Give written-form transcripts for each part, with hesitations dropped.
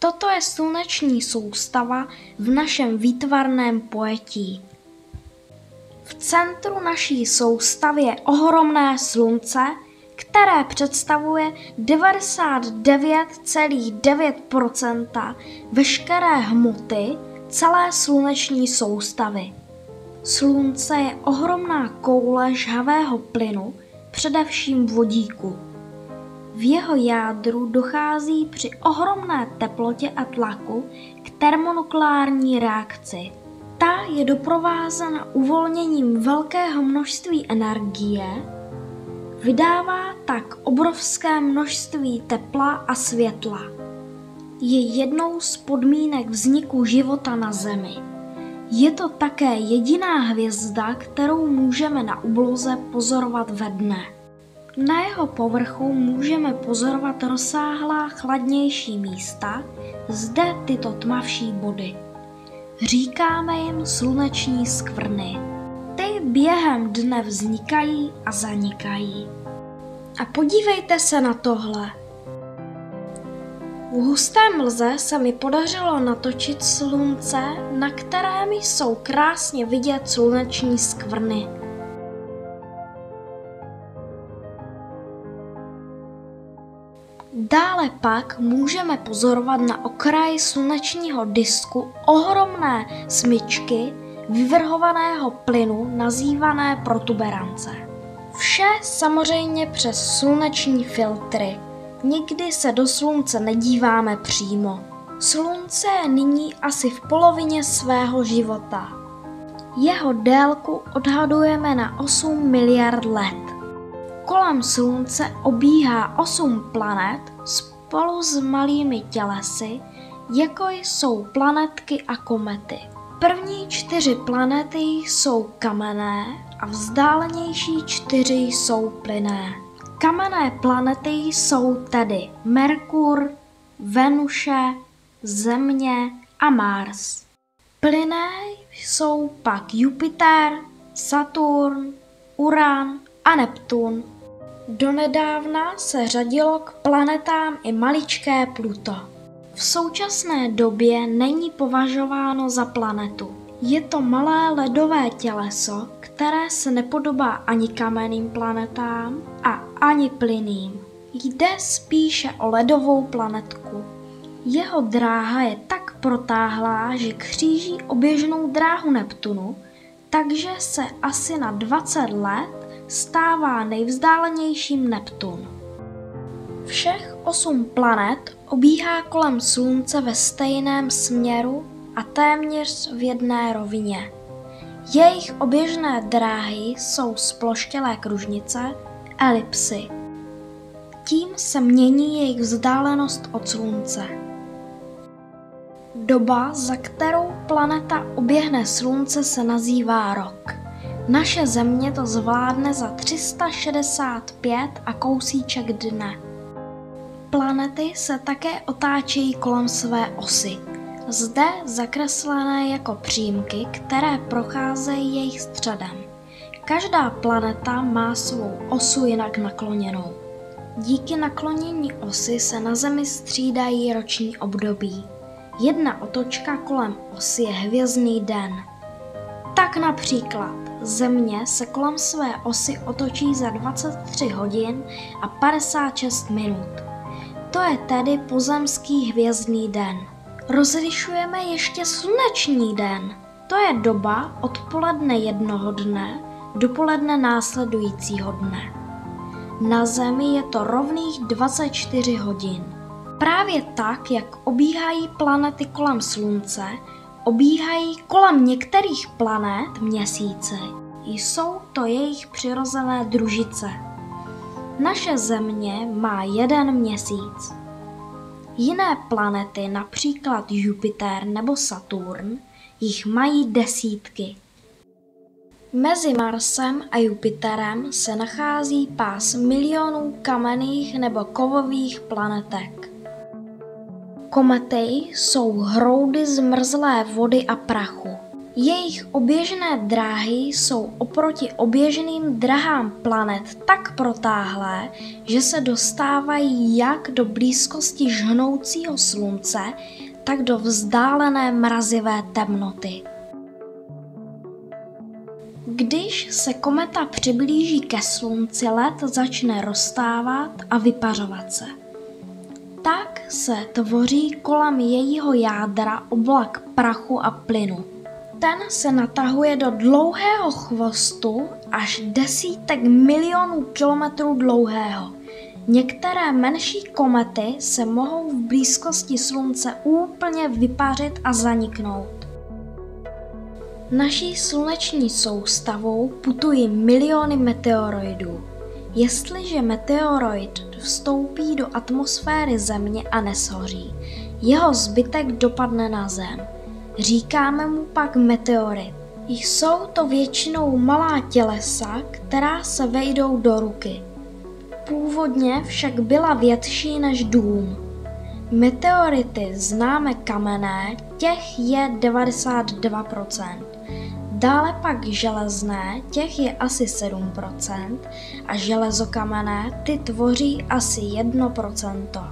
Toto je sluneční soustava v našem výtvarném pojetí. V centru naší soustavy je ohromné slunce, které představuje 99,9% veškeré hmoty celé sluneční soustavy. Slunce je ohromná koule žhavého plynu, především vodíku. V jeho jádru dochází při ohromné teplotě a tlaku k termonukleární reakci. Ta je doprovázena uvolněním velkého množství energie, vydává tak obrovské množství tepla a světla. Je jednou z podmínek vzniku života na Zemi. Je to také jediná hvězda, kterou můžeme na obloze pozorovat ve dne. Na jeho povrchu můžeme pozorovat rozsáhlá chladnější místa, zde tyto tmavší body. Říkáme jim sluneční skvrny. Ty během dne vznikají a zanikají. A podívejte se na tohle. V husté mlze se mi podařilo natočit slunce, na kterém jsou krásně vidět sluneční skvrny. Dále pak můžeme pozorovat na okraji slunečního disku ohromné smyčky vyvrhovaného plynu nazývané protuberance. Vše samozřejmě přes sluneční filtry. Nikdy se do slunce nedíváme přímo. Slunce je nyní asi v polovině svého života. Jeho délku odhadujeme na 8 miliard let. Kolem slunce obíhá 8 planet spolu s malými tělesy, jako jsou planetky a komety. První 4 planety jsou kamenné a vzdálenější 4 jsou plynné. Kamenné planety jsou tedy Merkur, Venuše, Země a Mars. Plynné jsou pak Jupiter, Saturn, Uran a Neptun. Donedávna se řadilo k planetám i maličké Pluto. V současné době není považováno za planetu. Je to malé ledové těleso, které se nepodobá ani kamenným planetám a ani plynným. Jde spíše o ledovou planetku. Jeho dráha je tak protáhlá, že kříží oběžnou dráhu Neptunu, takže se asi na 20 let stává nejvzdálenějším Neptun. Všech 8 planet obíhá kolem Slunce ve stejném směru a téměř v jedné rovině. Jejich oběžné dráhy jsou zploštělé kružnice, elipsy. Tím se mění jejich vzdálenost od Slunce. Doba, za kterou planeta oběhne Slunce, se nazývá rok. Naše Země to zvládne za 365 a kousíček dne. Planety se také otáčejí kolem své osy, zde zakreslené jako přímky, které procházejí jejich středem. Každá planeta má svou osu jinak nakloněnou. Díky naklonění osy se na Zemi střídají roční období. Jedna otočka kolem osy je hvězdný den. Tak například Země se kolem své osy otočí za 23 hodin a 56 minut. To je tedy pozemský hvězdný den. Rozlišujeme ještě sluneční den. To je doba odpoledne jednoho dne, dopoledne následujícího dne. Na Zemi je to rovných 24 hodin. Právě tak, jak obíhají planety kolem Slunce, obíhají kolem některých planet měsíce. Jsou to jejich přirozené družice. Naše Země má jeden měsíc. Jiné planety, například Jupiter nebo Saturn, jich mají desítky. Mezi Marsem a Jupiterem se nachází pás milionů kamenných nebo kovových planetek. Komety jsou hroudy zmrzlé vody a prachu. Jejich oběžné dráhy jsou oproti oběžným drahám planet tak protáhlé, že se dostávají jak do blízkosti žhnoucího slunce, tak do vzdálené mrazivé temnoty. Když se kometa přiblíží ke slunci, led začne roztávat a vypařovat se. Tak se tvoří kolem jejího jádra oblak prachu a plynu. Ten se natahuje do dlouhého chvostu až desítek milionů kilometrů dlouhého. Některé menší komety se mohou v blízkosti slunce úplně vypařit a zaniknout. Naší sluneční soustavou putují miliony meteoroidů. Jestliže meteoroid vstoupí do atmosféry Země a neshoří, jeho zbytek dopadne na Zem. Říkáme mu pak meteorit. Jsou to většinou malá tělesa, která se vejdou do ruky. Původně však byla větší než dům. Meteority známe kamenné, těch je 92%. Dále pak železné, těch je asi 7% a železokamenné, ty tvoří asi 1%.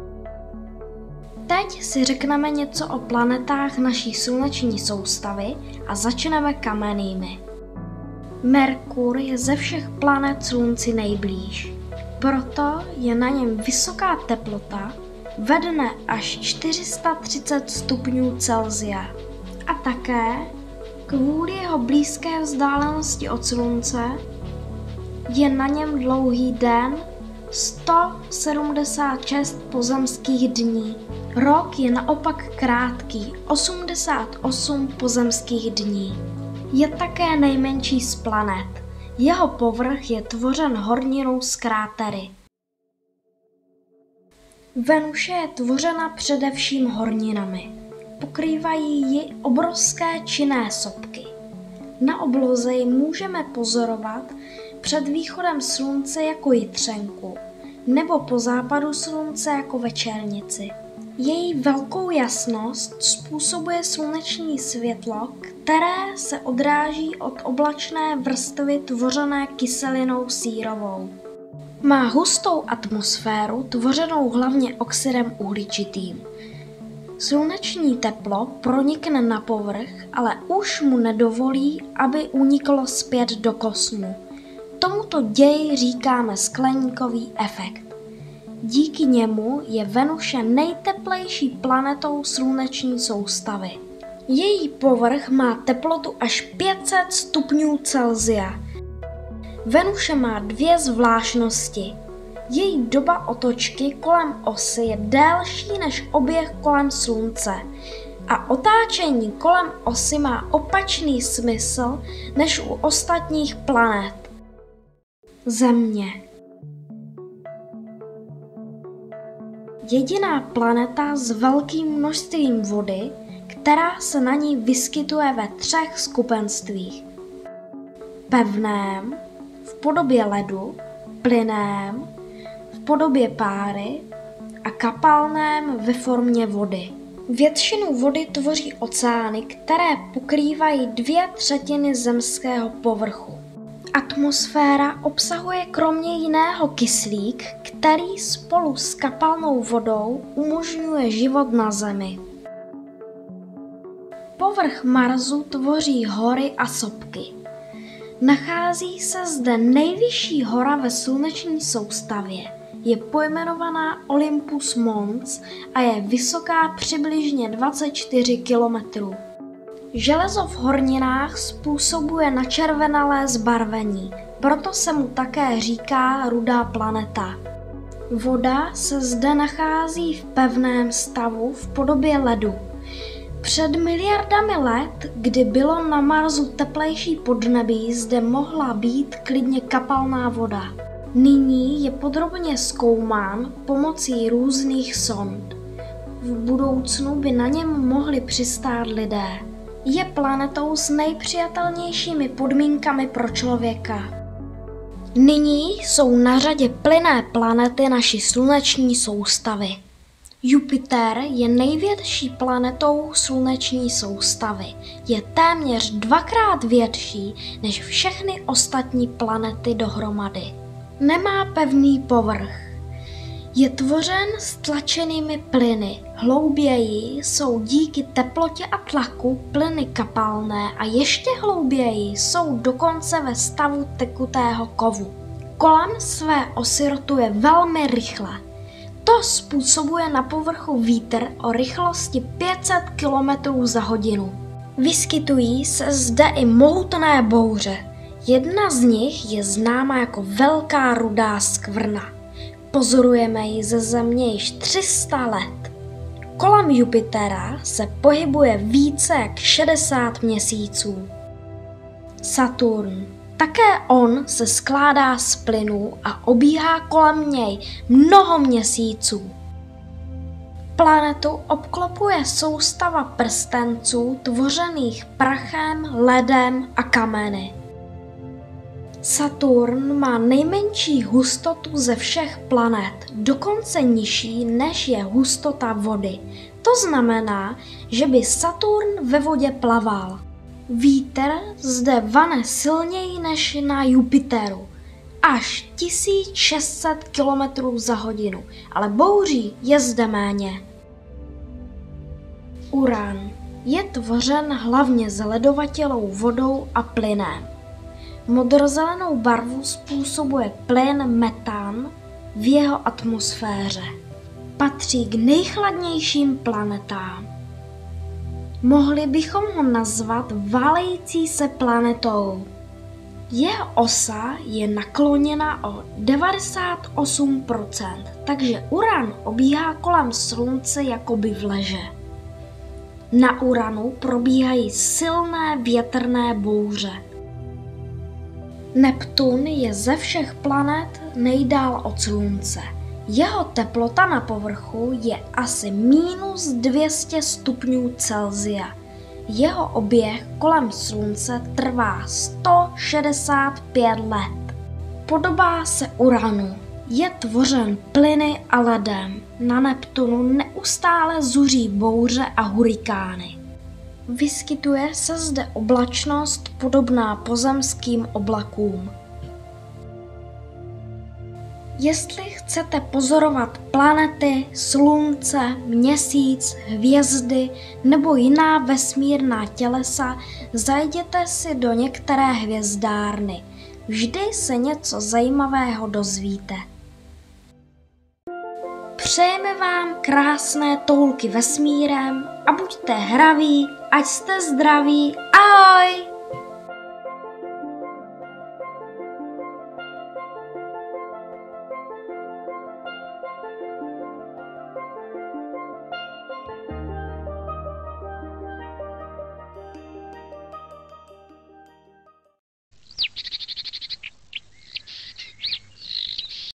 Teď si řekneme něco o planetách naší sluneční soustavy a začneme kamennými. Merkur je ze všech planet Slunci nejblíž. Proto je na něm vysoká teplota ve dne až 430 stupňů Celsia. A také kvůli jeho blízké vzdálenosti od Slunce je na něm dlouhý den 176 pozemských dní. Rok je naopak krátký 88 pozemských dní. Je také nejmenší z planet. Jeho povrch je tvořen horninou z krátery. Venuše je tvořena především horninami. Pokrývají ji obrovské činné sopky. Na obloze ji můžeme pozorovat před východem slunce jako jitřenku nebo po západu slunce jako večernici. Její velkou jasnost způsobuje sluneční světlo, které se odráží od oblačné vrstvy tvořené kyselinou sírovou. Má hustou atmosféru tvořenou hlavně oxidem uhličitým. Sluneční teplo pronikne na povrch, ale už mu nedovolí, aby uniklo zpět do kosmu. Tomuto ději říkáme skleníkový efekt. Díky němu je Venuše nejteplejší planetou sluneční soustavy. Její povrch má teplotu až 500 stupňů Celsia. Venuše má dvě zvláštnosti. Její doba otočky kolem osy je delší než oběh kolem Slunce a otáčení kolem osy má opačný smysl než u ostatních planet. Země. Jediná planeta s velkým množstvím vody, která se na ní vyskytuje ve 3 skupenstvích. Pevném, v podobě ledu, plynném, v podobě páry a kapalném ve formě vody. Většinu vody tvoří oceány, které pokrývají 2/3 zemského povrchu. Atmosféra obsahuje kromě jiného kyslík, který spolu s kapalnou vodou umožňuje život na Zemi. Povrch Marsu tvoří hory a sopky. Nachází se zde nejvyšší hora ve sluneční soustavě. Je pojmenovaná Olympus Mons a je vysoká přibližně 24 km. Železo v horninách způsobuje načervenalé zbarvení, proto se mu také říká rudá planeta. Voda se zde nachází v pevném stavu v podobě ledu. Před miliardami let, kdy bylo na Marsu teplejší podnebí, zde mohla být klidně kapalná voda. Nyní je podrobně zkoumán pomocí různých sond. V budoucnu by na něm mohli přistát lidé. Je planetou s nejpřijatelnějšími podmínkami pro člověka. Nyní jsou na řadě plynné planety naší sluneční soustavy. Jupiter je největší planetou sluneční soustavy. Je téměř 2krát větší než všechny ostatní planety dohromady. Nemá pevný povrch. Je tvořen stlačenými plyny. Hlouběji jsou díky teplotě a tlaku plyny kapalné a ještě hlouběji jsou dokonce ve stavu tekutého kovu. Kolem své osy rotuje velmi rychle. To způsobuje na povrchu vítr o rychlosti 500 km za hodinu. Vyskytují se zde i mohutné bouře. Jedna z nich je známa jako Velká rudá skvrna. Pozorujeme ji ze Země již 300 let. Kolem Jupitera se pohybuje více jak 60 měsíců. Saturn. Také on se skládá z plynů a obíhá kolem něj mnoho měsíců. Planetu obklopuje soustava prstenců tvořených prachem, ledem a kameny. Saturn má nejmenší hustotu ze všech planet, dokonce nižší než je hustota vody. To znamená, že by Saturn ve vodě plaval. Vítr zde vane silněji než na Jupiteru, až 1600 km za hodinu, ale bouří je zde méně. Uran je tvořen hlavně z ledovatělou vodou a plynem. Modrozelenou barvu způsobuje plyn metan v jeho atmosféře. Patří k nejchladnějším planetám. Mohli bychom ho nazvat válející se planetou. Jeho osa je nakloněna o 98%, takže Uran obíhá kolem Slunce jakoby v leže. Na Uranu probíhají silné větrné bouře. Neptun je ze všech planet nejdál od Slunce. Jeho teplota na povrchu je asi -200 stupňů Celsia. Jeho oběh kolem Slunce trvá 165 let. Podobá se Uranu. Je tvořen plyny a ledem. Na Neptunu neustále zuří bouře a hurikány. Vyskytuje se zde oblačnost podobná pozemským oblakům. Jestli chcete pozorovat planety, Slunce, Měsíc, hvězdy nebo jiná vesmírná tělesa, zajděte si do některé hvězdárny. Vždy se něco zajímavého dozvíte. Přejeme vám krásné toulky vesmírem a buďte hraví, ať jste zdraví. Ahoj!